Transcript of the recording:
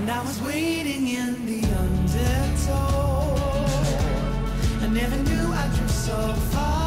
And I was waiting in the undertow. I never knew I drew so far.